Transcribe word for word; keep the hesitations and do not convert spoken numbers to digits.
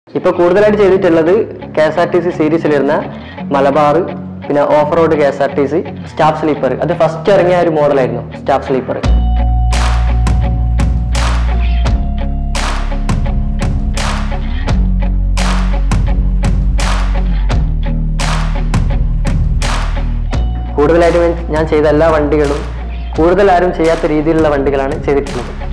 ഇപ്പോൾ കൂടുതലായിട്ട് ചെയ്തിട്ടുള്ളത് K S R T C സീരീസിൽ വരുന്ന മലബാർ, പിന്നെ off road K S R T C, staff sleeper. അത് ഫസ്റ്റ് ഇറങ്ങിയ ഒരു മോഡലായിരുന്നു സ്റ്റാഫ് സ്ലീപ്പർ. കൂടുതലായിട്ടും ഞാൻ ചെയ്ത എല്ലാ വണ്ടികളും കൂടുതൽ ആരും ചെയ്യാത്ത രീതിയിലുള്ള വണ്ടികളാണ് ചെയ്തിട്ടുള്ളത്.